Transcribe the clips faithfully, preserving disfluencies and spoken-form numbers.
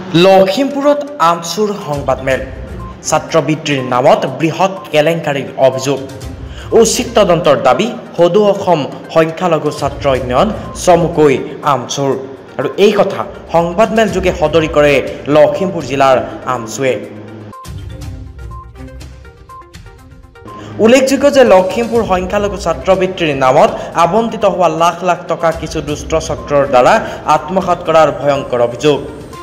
লখিমপুৰত আমচুৰ সংবাদমেল ছাত্ৰবৃত্তিৰ নামত বৃহৎ কেলেংকাৰীৰ অভিযোগ উচিত তদন্তৰ দাবী সদৌ অসম সংখ্যালঘু ছাত্ৰ ইউনিয়ন চমুকৈ আমচুৰ আৰু এই কথা সংবাদমেল যোগে সদৰি কৰে লখিমপুৰ জিলাৰ আমচুৱে। উল্লেখযোগ্য যে লখিমপুৰ সংখ্যালঘু ছাত্ৰবৃত্তিৰ নামত আবণ্টিত হোৱা লাখ লাখ টকা কিছু দুষ্ট চক্ৰৰ দ্বাৰা আত্মসাৎ কৰাৰ ভয়ংকৰ অভিযোগ।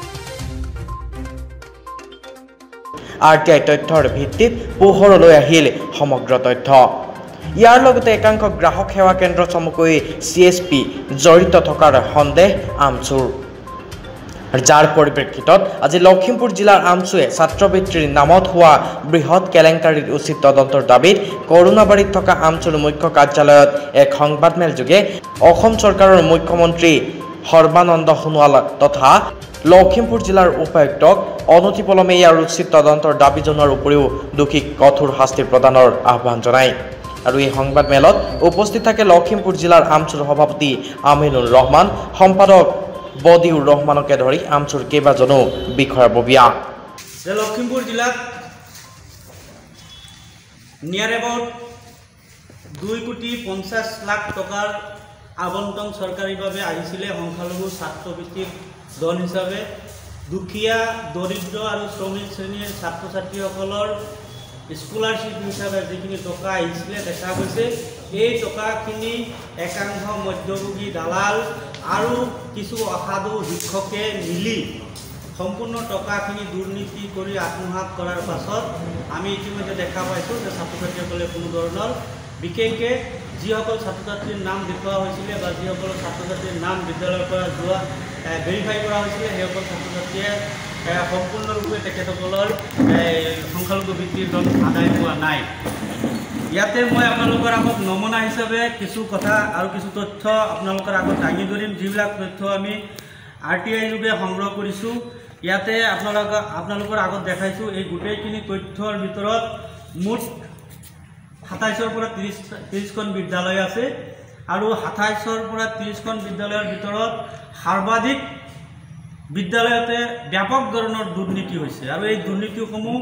আৰ টি আই তথ্যৰ ভিত্তিত পোহৰলৈ আহিল সমগ্ৰ তথ্য। ইয়াৰ লগতে একাংশ গ্ৰাহক সেৱা কেন্দ্ৰ চমুকৈ চি এছ পি জড়িত থকাৰ সন্দেহ আমচুৰ, যাৰ পৰিপ্ৰেক্ষিতত আজি লখিমপুৰ জিলাৰ আমচুৱে ছাত্ৰবৃত্তিৰ নামত হোৱা বৃহৎ কেলেংকাৰীৰ উচিত তদন্তৰ দাবীত কৰোণাবাৰীত থকা আমচুৰ মুখ্য কাৰ্যালয়ত এক সংবাদমেল যোগে অসম চৰকাৰৰ মুখ্যমন্ত্ৰী সৰ্বানন্দ সোণোৱাল তথা লখিমপুৰ জিলাৰ উপায়ুক্তক অনতিপলমে ইয়াৰ উচিত তদন্তৰ দাবী জনোৱাৰ উপৰিও দোষীক কঠোৰ শাস্তি প্ৰদানৰ আহ্বান জনায়। আৰু এই সংবাদমেলত উপস্থিত থাকে লখিমপুৰ জিলাৰ আমচুৰ সভাপতি আমিনুৰ ৰহমান, সম্পাদক বদিউৰ ৰহমানকে ধৰি আমচুৰ কেইবাজনো বিষয়ববীয়া। লখিমপুৰ জিলাত নিয়াৰ এবাউট দুই কোটি পঞ্চাছ লাখ টকাৰ আবণ্টন চৰকাৰীভাৱে আহিছিলে সংখ্যালঘু ছাত্ৰবৃত্তিৰ ধন হিচাপে। দুখীয়া দৰিদ্ৰ আৰু শ্ৰমিক শ্ৰেণীৰ ছাত্ৰ ছাত্ৰীসকলৰ স্কলাৰশ্বিপ হিচাপে যিখিনি টকা আহিছিলে দেখা গৈছে এই টকাখিনি একাংশ মধ্যভোগী দালাল আৰু কিছু অসাধু শিক্ষকে মিলি সম্পূৰ্ণ টকাখিনি দুৰ্নীতি কৰি আত্মসাৎ কৰাৰ পাছত আমি ইতিমধ্যে দেখা পাইছোঁ যে ছাত্ৰ ছাত্ৰীসকলে কোনো ধৰণৰ বিশেষকৈ যিসকল ছাত্ৰ ছাত্ৰীৰ নাম দেখুওৱা হৈছিলে বা যিসকল ছাত্ৰ ছাত্ৰীৰ নাম বিদ্যালয়ৰ পৰা যোৱা ভেৰিফাই কৰা হৈছিলে সেইসকল ছাত্ৰ ছাত্ৰীয়ে সম্পূৰ্ণৰূপে তেখেতসকলৰ সংখ্যালঘু বৃত্তিৰ ধন আদায় হোৱা নাই। ইয়াতে মই আপোনালোকৰ আগত নমুনা হিচাপে কিছু কথা আৰু কিছু তথ্য আপোনালোকৰ আগত দাঙি ধৰিম, যিবিলাক তথ্য আমি আৰ টি আই যোগে সংগ্ৰহ কৰিছোঁ। ইয়াতে আপোনালোক আপোনালোকৰ আগত দেখাইছোঁ এই গোটেইখিনি তথ্যৰ ভিতৰত মুঠ সাতাইছৰ পৰা ত্ৰিছ ত্ৰিছখন বিদ্যালয় আছে আৰু সাতাইছৰ পৰা ত্ৰিছখন বিদ্যালয়ৰ ভিতৰত সৰ্বাধিক বিদ্যালয়তে ব্যাপক ধৰণৰ দুৰ্নীতি হৈছে আৰু এই দুৰ্নীতিসমূহ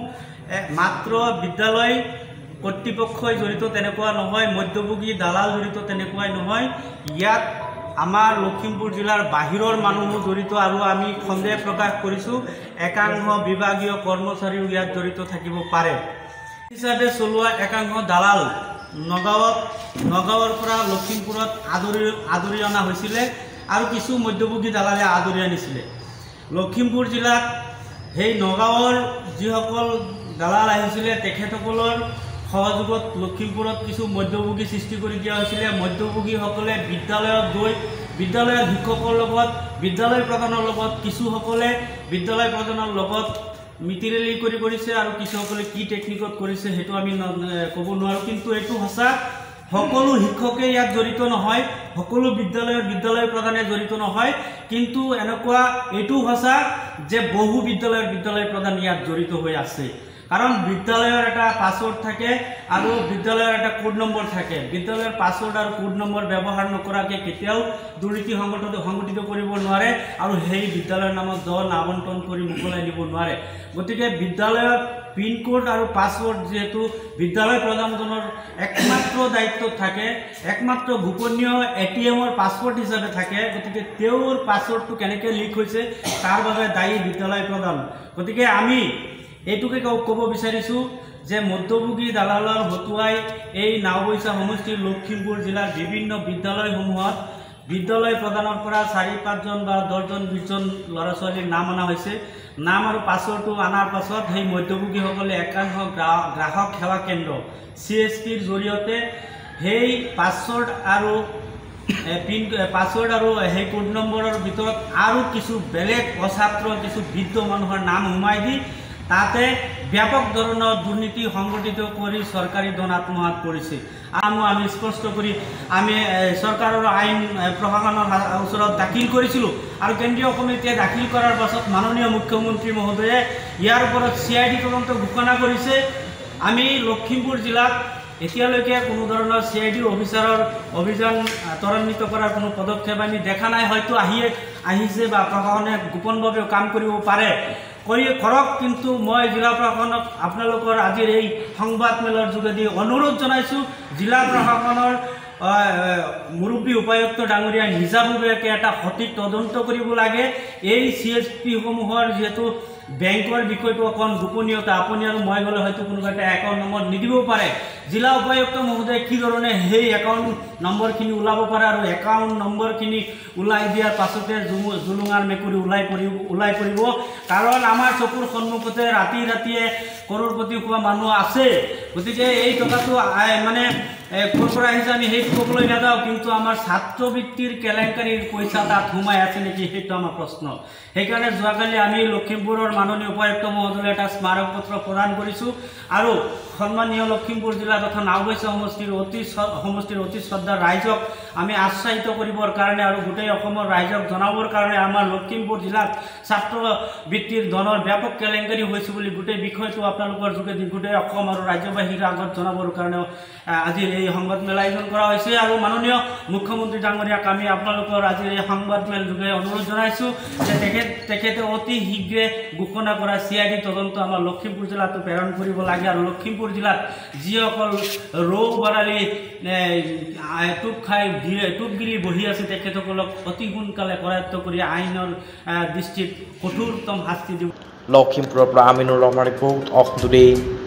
মাত্ৰ বিদ্যালয় কৰ্তৃপক্ষই জড়িত তেনেকুৱা নহয়, মধ্যভোগী দালাল জড়িত তেনেকুৱাই নহয়, ইয়াত আমাৰ লখিমপুৰ জিলাৰ বাহিৰৰ মানুহো জড়িত আৰু আমি সন্দেহ প্ৰকাশ কৰিছোঁ একাংশ বিভাগীয় কৰ্মচাৰীও ইয়াত জড়িত থাকিব পাৰে। হিচাপে চলোৱা একাংশ দালাল নগাঁৱত নগাঁৱৰ পৰা লখিমপুৰত আদৰি আদৰি অনা হৈছিলে আৰু কিছু মধ্যভোগী দালালে আদৰি আনিছিলে। লখিমপুৰ জিলাত সেই নগাঁৱৰ যিসকল দালাল আহিছিলে তেখেতসকলৰ সহযোগত লখিমপুৰত কিছু মধ্যভোগী সৃষ্টি কৰি দিয়া হৈছিলে। মধ্যভোগীসকলে বিদ্যালয়ত গৈ বিদ্যালয়ৰ শিক্ষকৰ লগত বিদ্যালয় প্ৰধানৰ লগত কিছুসকলে বিদ্যালয় প্ৰধানৰ লগত মিতিৰেলি কৰি কৰিছে আৰু কিছুসকলে কি টেকনিকত কৰিছে সেইটো আমি ক'ব নোৱাৰোঁ, কিন্তু এইটো সঁচা সকলো শিক্ষকে ইয়াত জড়িত নহয়, সকলো বিদ্যালয়ৰ বিদ্যালয় প্ৰধানে জড়িত নহয়, কিন্তু এনেকুৱা এইটো সঁচা যে বহু বিদ্যালয়ৰ বিদ্যালয় প্ৰধান ইয়াত জড়িত হৈ আছে। কাৰণ বিদ্যালয়ৰ এটা পাছৱৰ্ড থাকে আৰু বিদ্যালয়ৰ এটা কোড নম্বৰ থাকে। বিদ্যালয়ৰ পাছৱৰ্ড আৰু কোড নম্বৰ ব্যৱহাৰ নকৰাকৈ কেতিয়াও দুৰ্নীতি সংগঠিত সংগঠিত কৰিব নোৱাৰে আৰু সেই বিদ্যালয়ৰ নামত ধন আবণ্টন কৰি মোকলাই দিব নোৱাৰে। গতিকে বিদ্যালয়ৰ পিনক'ড আৰু পাছৱৰ্ড যিহেতু বিদ্যালয় প্ৰধানজনৰ একমাত্ৰ দায়িত্বত থাকে, একমাত্ৰ গোপনীয় এ টি এমৰ পাছৱৰ্ড হিচাপে থাকে, গতিকে তেওঁৰ পাছৱৰ্ডটো কেনেকৈ লিক হৈছে তাৰ বাবে দায়ী বিদ্যালয় প্ৰধান। গতিকে আমি এইটোকে ক'ব বিচাৰিছোঁ যে মধ্যভোগী দালালৰ হতুৱাই এই নাওবৈচা সমষ্টিৰ লখিমপুৰ জিলাৰ বিভিন্ন বিদ্যালয়সমূহত বিদ্যালয় প্ৰধানৰ পৰা চাৰি পাঁচজন বা দহজন বিছজন ল'ৰা ছোৱালীৰ নাম অনা হৈছে। নাম আৰু পাছৱৰ্ডটো অনাৰ পাছত সেই মধ্যভোগীসকলে একাংশ গ্ৰাহক সেৱা কেন্দ্ৰ চি এছ পিৰ জৰিয়তে সেই পাছৱৰ্ড আৰু পিন পাছৱৰ্ড আৰু সেই কোড নম্বৰৰ ভিতৰত আৰু কিছু বেলেগ অছাত্ৰ কিছু বৃদ্ধ মানুহৰ নাম সোমাই দি তাতে ব্যাপক ধৰণৰ দুৰ্নীতি সংগঠিত কৰি চৰকাৰী ধন আত্মসাৎ কৰিছে। আৰু আমি স্পষ্ট কৰি আমি চৰকাৰৰ আইন প্ৰশাসনৰ ওচৰত দাখিল কৰিছিলোঁ আৰু কেন্দ্ৰীয় কমিটিয়ে দাখিল কৰাৰ পাছত মাননীয় মুখ্যমন্ত্ৰী মহোদয়ে ইয়াৰ ওপৰত চি আই ডি তদন্ত ঘোষণা কৰিছে। আমি লখিমপুৰ জিলাত এতিয়ালৈকে কোনো ধৰণৰ চি আই ডি অফিচাৰৰ অভিযান ত্বৰান্বিত কৰাৰ কোনো পদক্ষেপ আমি দেখা নাই। হয়তো আহিয়ে আহিছে বা প্ৰশাসনে গোপনভাৱে কাম কৰিব পাৰে, কৰি কৰক। কিন্তু মই জিলা প্ৰশাসনক আপোনালোকৰ আজিৰ এই সংবাদমেলৰ যোগেদি অনুৰোধ জনাইছোঁ, জিলা প্ৰশাসনৰ মুৰব্বী উপায়ুক্ত ডাঙৰীয়া নিজাববীয়াকৈ এটা সঠিক তদন্ত কৰিব লাগে। এই চি এছ পিসমূহৰ যিহেতু বেংকৰ বিষয়টো অকণ গোপনীয়তা, আপুনি আৰু মই গ'লে হয়তো কোনোবা এটা একাউণ্ট নম্বৰ নিদিবও পাৰে। জিলা উপায়ুক্ত মহোদয়ে কি ধৰণে সেই একাউণ্ট নম্বৰখিনি ওলাব পাৰে আৰু একাউণ্ট নম্বৰখিনি ওলাই দিয়াৰ পাছতে জুলুঙাৰ মেকুৰী ওলাই পৰিব ওলাই পৰিব কাৰণ আমাৰ চকুৰ সন্মুখতে ৰাতি ৰাতিয়ে কৰোৰপতি হোৱা মানুহ আছে। গতিকে এই টকাটো মানে ক'ৰ পৰা আহিছে আমি সেইটো ক'বলৈ নাযাওঁ, কিন্তু আমাৰ ছাত্ৰবৃত্তিৰ কেলেংকাৰীৰ পইচা তাত সোমাই আছে নেকি সেইটো আমাৰ প্ৰশ্ন। সেইকাৰণে যোৱাকালি আমি লখিমপুৰৰ মাননীয় উপায়ুক্ত মহোদয়লৈ এটা স্মাৰক পত্ৰ প্ৰদান কৰিছোঁ আৰু সন্মানীয় লখিমপুৰ জিলা তথা নাওবৈচা সমষ্টিৰ অতি সমষ্টিৰ অতি শ্ৰদ্ধাৰ ৰাইজক আমি আশ্বাসিত কৰিবৰ কাৰণে আৰু গোটেই অসমৰ ৰাইজক জনাবৰ কাৰণে আমাৰ লখিমপুৰ জিলাত ছাত্ৰবৃত্তিৰ ধনৰ ব্যাপক কেলেংকাৰী হৈছে বুলি গোটেই বিষয়টো আপোনালোকৰ যোগেদি গোটেই অসম আৰু ৰাজ্যবাসীৰ আগত জনাবৰ কাৰণেও আজিৰ এই সংবাদমেল আয়োজন কৰা হৈছে। আৰু মাননীয় মুখ্যমন্ত্ৰী ডাঙৰীয়াক আমি আপোনালোকৰ আজিৰ এই সংবাদমেল যোগে অনুৰোধ জনাইছোঁ যে তেখেত তেখেতে অতি শীঘ্ৰে ঘোষণা কৰা চি আই ডি তদন্ত আমাৰ লখিমপুৰ জিলাতো প্ৰেৰণ কৰিব লাগে আৰু লখিমপুৰ জিলাত যিসকল ৰৌ বৰালি টোপ খাই টোপগিৰি বহি আছে তেখেতসকলক অতি সোনকালে কৰায়ত্ব কৰি আইনৰ দৃষ্টিত কঠোৰতম শাস্তি দিব। লখিমপুৰৰ পৰা Aminur Rahman report of today.